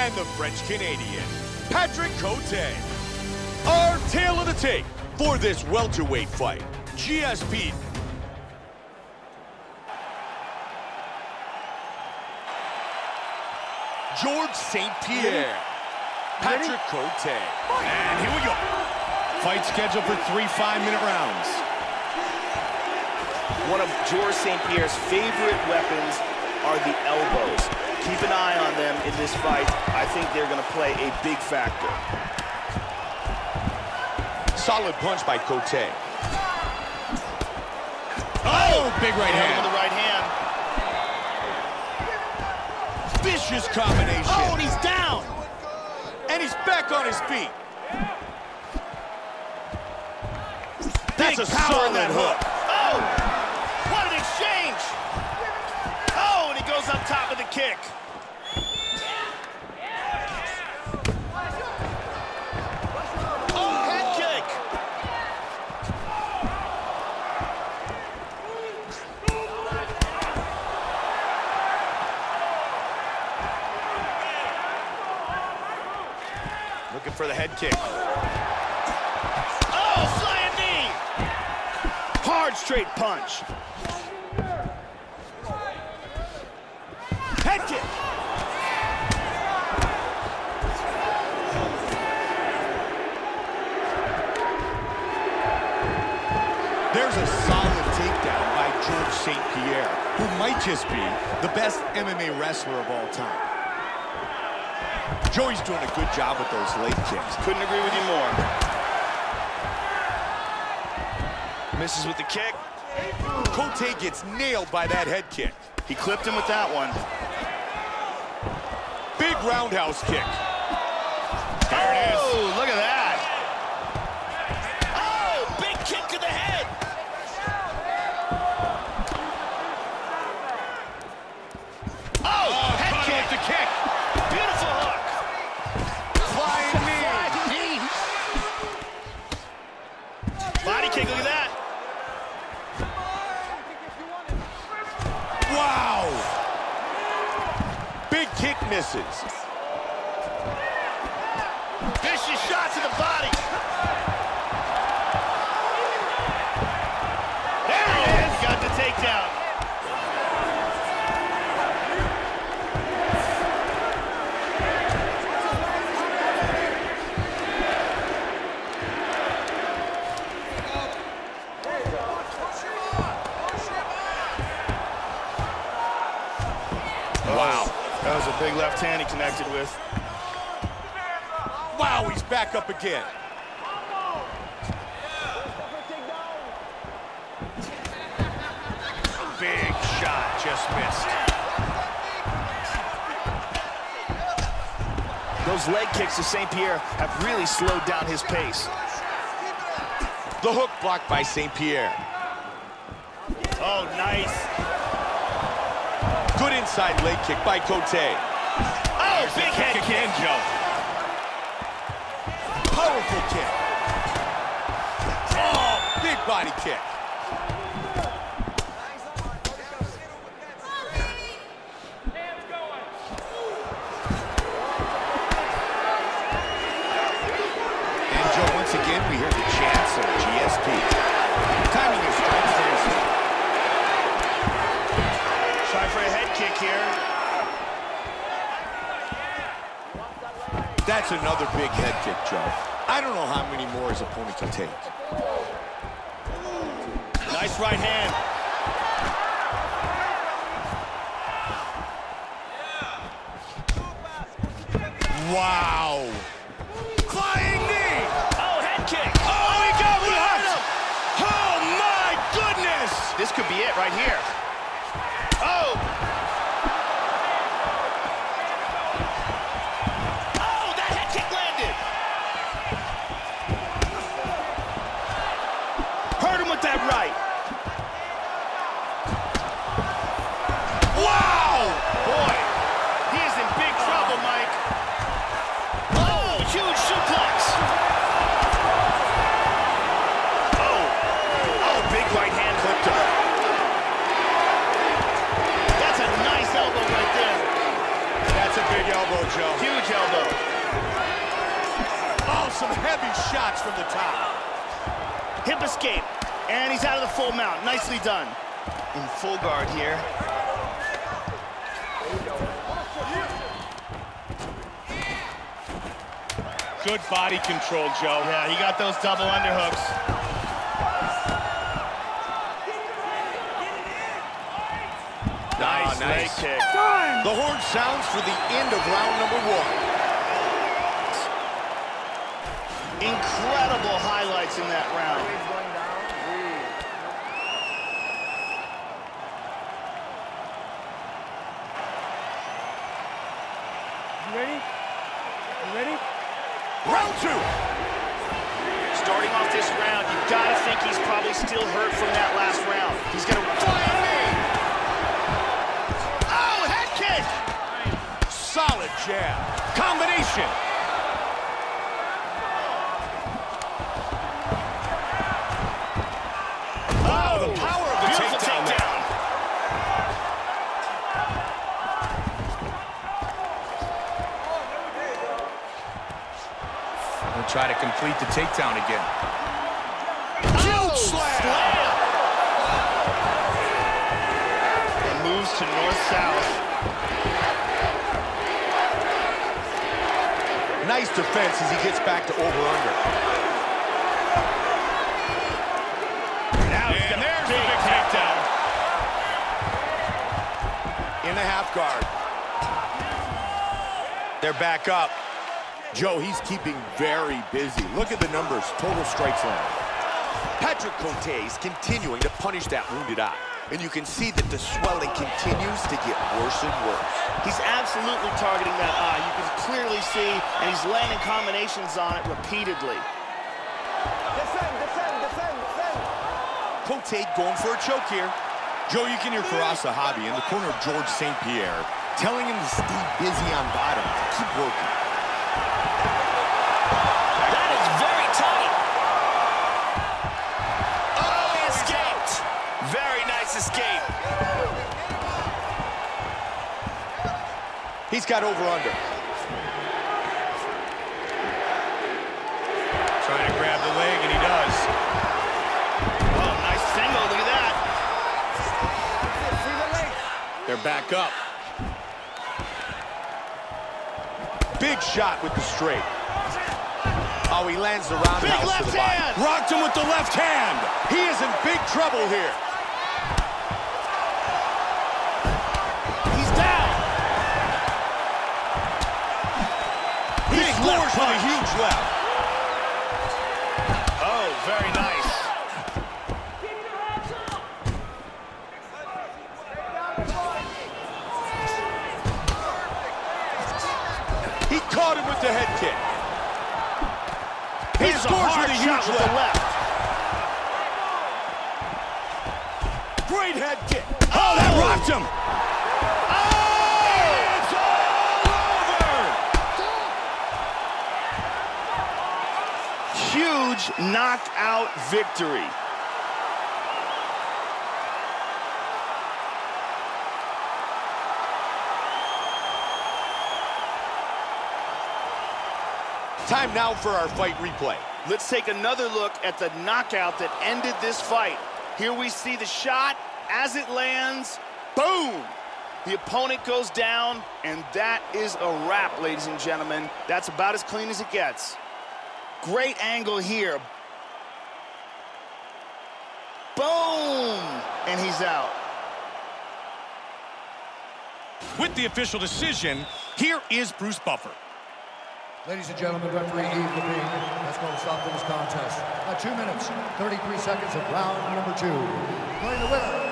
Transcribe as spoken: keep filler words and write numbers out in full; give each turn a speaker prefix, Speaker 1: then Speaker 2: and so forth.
Speaker 1: and the French-Canadian, Patrick Cote. Our tale of the tape for this welterweight fight, G S P. George Saint Pierre, Patrick Cote. And here we go. Fight scheduled for three five-minute rounds.
Speaker 2: One of George Saint Pierre's favorite weapons are the elbows. Keep an eye on them in this fight. I think they're going to play a big factor.
Speaker 1: Solid punch by Cote. Oh, big right hand.
Speaker 2: With the right hand.
Speaker 1: Vicious combination.
Speaker 2: Oh, and he's down.
Speaker 1: And he's back on his feet. That's
Speaker 2: Big
Speaker 1: a
Speaker 2: power in
Speaker 1: solid
Speaker 2: that
Speaker 1: hook.
Speaker 2: Oh, what an exchange. Oh, and he goes up top of the kick. Oh, head kick.
Speaker 1: Looking for the head kick.
Speaker 2: Oh, flying knee. Hard straight punch. Head kick.
Speaker 1: There's a solid takedown by George Saint Pierre, who might just be the best M M A wrestler of all time. Joey's doing a good job with those leg kicks.
Speaker 2: Couldn't agree with you more. Misses with the kick.
Speaker 1: Cote gets nailed by that head kick.
Speaker 2: He clipped him with that one.
Speaker 1: Big roundhouse kick.
Speaker 2: There it is. Oh, look at that. Oh, big kick to the head. Oh,
Speaker 1: Oh,
Speaker 2: head
Speaker 1: cut
Speaker 2: kick.
Speaker 1: off the kick.
Speaker 2: Beautiful hook.
Speaker 1: Flying knee.
Speaker 2: Body kick, look at that.
Speaker 1: Wow. Big kick misses.
Speaker 2: Vicious shot to the body. There it is. Got the takedown.
Speaker 1: Wow.
Speaker 2: That was a big left hand he connected with.
Speaker 1: Wow, he's back up again. Big shot, just missed.
Speaker 2: Those leg kicks to Saint Pierre have really slowed down his pace.
Speaker 1: The hook blocked by Saint Pierre.
Speaker 2: Oh, nice.
Speaker 1: Good inside leg kick by Cote.
Speaker 2: Oh, big head kick.
Speaker 1: Again, Joe. Powerful kick. Oh, big body kick. And Joe, once again, we hear the chants of G S P. Timing is strikes first.
Speaker 2: Try for a head kick here.
Speaker 1: That's another big head kick, Joe. I don't know how many more his opponent can take.
Speaker 2: Nice right hand.
Speaker 1: Wow. Flying knee.
Speaker 2: Oh, head kick.
Speaker 1: Oh, he got
Speaker 2: He
Speaker 1: me
Speaker 2: hurt
Speaker 1: hurt.
Speaker 2: him.
Speaker 1: Oh, my goodness.
Speaker 2: This could be it right here. Oh. Oh, that head kick landed. Hurt him with that right.
Speaker 1: Wow.
Speaker 2: Boy, he is in big trouble, Mike. Oh, huge suplex. Oh, oh, big right hand clipped him.
Speaker 1: Joe.
Speaker 2: Huge elbow.
Speaker 1: Oh, some heavy shots from the top.
Speaker 2: Hip escape. And he's out of the full mount. Nicely done. In full guard here.
Speaker 1: Good body control, Joe.
Speaker 2: Yeah, he got those double underhooks. Nice,
Speaker 1: oh, nice.
Speaker 2: leg kick.
Speaker 1: The horn sounds for the end of round number one.
Speaker 2: Incredible highlights in that round.
Speaker 3: You ready? You ready?
Speaker 1: Round two.
Speaker 2: Starting off this round, you gotta think he's probably still hurt from that last round. He's gonna fire me. Oh, head kick!
Speaker 1: Solid jab. Combination. Oh, the power of the
Speaker 2: Beautiful
Speaker 1: takedown.
Speaker 2: takedown.
Speaker 1: We'll try to complete the takedown again.
Speaker 2: Huge slam! slam. And moves to north-south.
Speaker 1: Nice defense as he gets back to over-under. Now he's got there's the big takedown. In the half guard. They're back up. Joe, he's keeping very busy. Look at the numbers, total strikes landed. Patrick Cote is continuing to punish that wounded eye. And you can see that the swelling continues to get worse and worse.
Speaker 2: He's absolutely targeting that eye. You can clearly see, and he's landing combinations on it repeatedly.
Speaker 3: Defend, defend, defend, defend.
Speaker 1: Cote going for a choke here. Joe, you can hear Firas Zahabi in the corner of George Saint Pierre telling him to stay busy on bottom, to keep working.
Speaker 2: That is very tight. Oh, he escaped. Very nice escape.
Speaker 1: He's got over-under. Trying to grab the leg, and he does.
Speaker 2: Oh, nice single. Look at that.
Speaker 3: See the leg.
Speaker 1: They're back up. Big shot with the straight. Oh, he lands the roundhouse
Speaker 2: Big left
Speaker 1: to the body.
Speaker 2: hand.
Speaker 1: Rocked him with the left hand. He is in big trouble here.
Speaker 2: He's down.
Speaker 1: He
Speaker 2: Big
Speaker 1: scores
Speaker 2: left
Speaker 1: with a
Speaker 2: punch.
Speaker 1: huge left.
Speaker 2: Oh, very nice.
Speaker 1: He caught him with the head kick. He
Speaker 2: Here's a
Speaker 1: scores
Speaker 2: hard
Speaker 1: with a
Speaker 2: shot
Speaker 1: huge
Speaker 2: with the
Speaker 1: left.
Speaker 2: left.
Speaker 1: Great head kick. Oh, that rocked him.
Speaker 2: Oh, it's all over. Huge knockout victory.
Speaker 1: Time now for our fight replay.
Speaker 2: Let's take another look at the knockout that ended this fight. Here we see the shot. As it lands, boom! The opponent goes down, and that is a wrap, ladies and gentlemen. That's about as clean as it gets. Great angle here. Boom! And he's out.
Speaker 1: With the official decision, here is Bruce Buffer.
Speaker 4: Ladies and gentlemen, referee Yves Lavigne has called a stop to this contest at two minutes, thirty-three seconds of round number two. Declaring the winner